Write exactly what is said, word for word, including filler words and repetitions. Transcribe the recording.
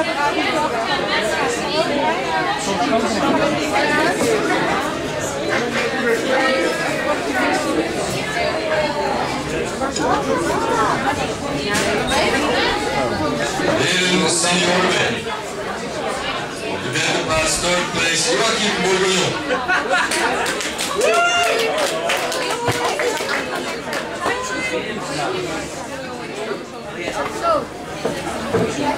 Leren Senior Band. De derde plaats, third place, Joachim Bourguignon. Zo.